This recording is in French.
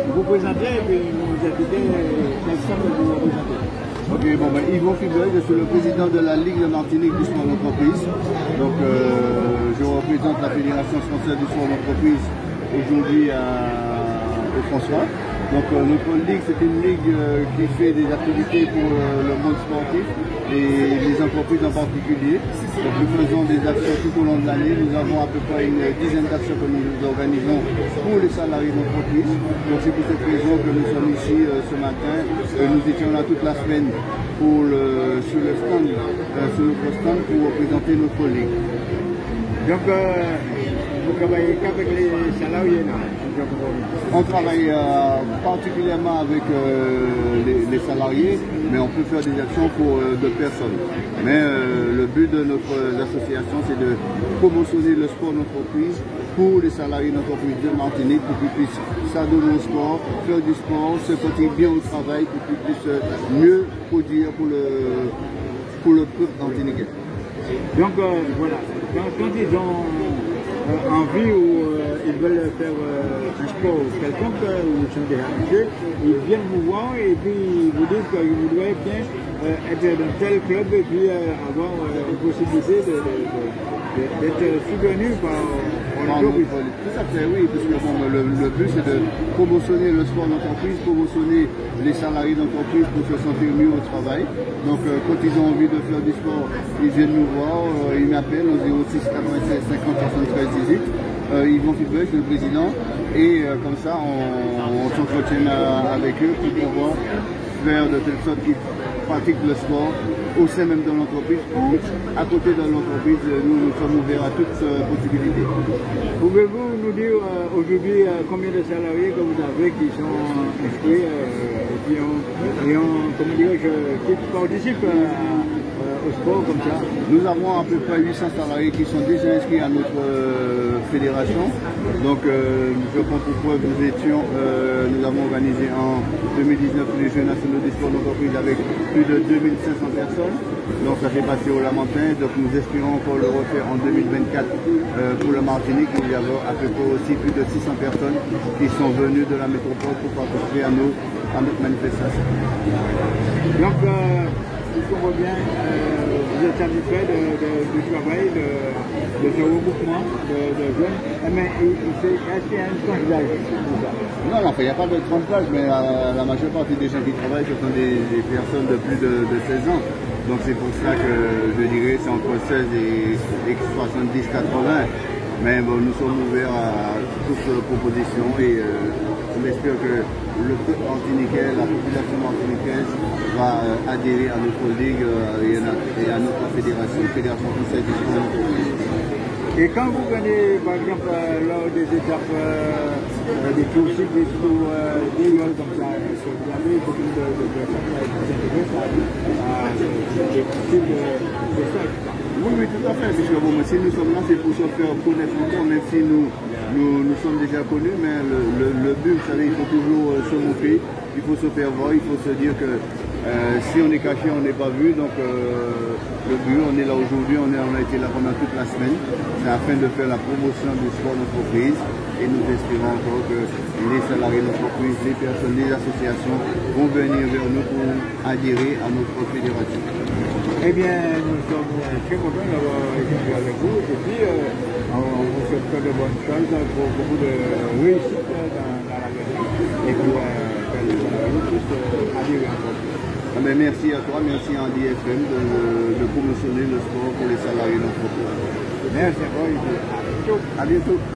vous présenter et puis nous expliquer quels sont vous représentez. Ok, bon, ben, Yvon Fibel, je suis le président de la Ligue de Martinique du sport d'entreprise. Donc, je représente la Fédération française du sport d'entreprise aujourd'hui au François. Donc, notre ligue, c'est une ligue qui fait des activités pour le monde sportif et les entreprises en particulier. Donc, nous faisons des actions tout au long de l'année. Nous avons à peu près une dizaine d'actions que nous organisons pour les salariés d'entreprise. Donc, c'est pour cette raison que nous sommes ici ce matin. Nous étions là toute la semaine pour sur notre stand pour représenter notre ligue. Donc, vous travaillez qu'avec les salariés là? On travaille particulièrement avec les salariés, mais on peut faire des actions pour d'autres personnes. Mais le but de notre association, c'est de promotionner le sport d'entreprise pour les salariés d'entreprise de Martinique pour qu'ils puissent s'adonner au sport, faire du sport, se sentir bien au travail, pour qu'ils puissent mieux produire pour le peuple martiniquais. Donc voilà, quand ils ont envie ou ils veulent faire un sport quelconque ou ils sont déjà habitués, ils viennent vous voir et puis ils vous disent que vous devez bien être dans tel club et puis avoir une possibilité d'être soutenu par l'entreprise. Tout à fait, oui, parce que bon, le but c'est de promotionner le sport d'entreprise, promotionner les salariés d'entreprise pour se sentir mieux au travail. Donc quand ils ont envie de faire du sport, ils viennent nous voir, ils m'appellent au 06 96 50 73 18. Yvon Fibel, je suis le président, et comme ça on s'entretient avec eux pour pouvoir faire de telle sorte qu'ils pratiquent le sport au sein même de l'entreprise ou à côté de l'entreprise. Nous sommes ouverts à toutes possibilités. Pouvez-vous nous dire aujourd'hui combien de salariés que vous avez qui sont inscrits qui participent au sport comme ça? Nous avons à peu près 800 salariés qui sont déjà inscrits à notre fédération. Donc je prends pour preuve, nous avons organisé en 2019 les Jeux nationaux des sports d'entreprise avec plus de 2500 personnes. Donc ça s'est passé au Lamentin. Donc nous espérons encore le refaire en 2024 pour le Martinique. Il y avait à peu près aussi plus de 600 personnes qui sont venues de la métropole pour participer à notre manifestation. Donc, si je comprends bien, vous êtes satisfait du travail, de ce regroupement de jeunes. Mais est-ce qu'il y a une tranche d'âge pour ça? Non, il n'y a pas de tranche d'âge, mais la majeure partie des gens qui travaillent, ce sont des personnes de plus de 16 ans. Donc c'est pour ça que je dirais c'est entre 16 et 70-80. Mais bon, nous sommes ouverts à toutes propositions et on espère que le peuple martiniquais, la population martiniquaise va adhérer à notre ligue et à notre fédération française du sport d'entreprise. Et quand vous venez, par exemple, lors des étapes des tours cyclistes ou des vols comme ça, est-ce que vous avez beaucoup de personnes qui s'intéressent à des types de ça? Oui, tout à fait. Puisque bon, si nous sommes là, c'est pour se faire connaître encore, même si nous sommes déjà connus, mais le but, vous savez, il faut toujours se montrer, il faut se faire voir, il faut se dire que si on est caché, on n'est pas vu. Donc le but, on est là aujourd'hui, on a été là pendant toute la semaine. C'est afin de faire la promotion du sport d'entreprise. Et nous espérons encore que les salariés d'entreprise, les personnes, les associations vont venir vers nous pour adhérer à notre fédération. Eh bien, nous sommes très contents d'avoir échangé avec vous et puis on vous souhaite de bonnes choses pour beaucoup de réussite dans la gagne et puis que les salariés puissent adhérer encore. Merci à toi, merci à Andy FM de promotionner le sport pour les salariés d'entreprise. Merci à vous et à bientôt. À bientôt.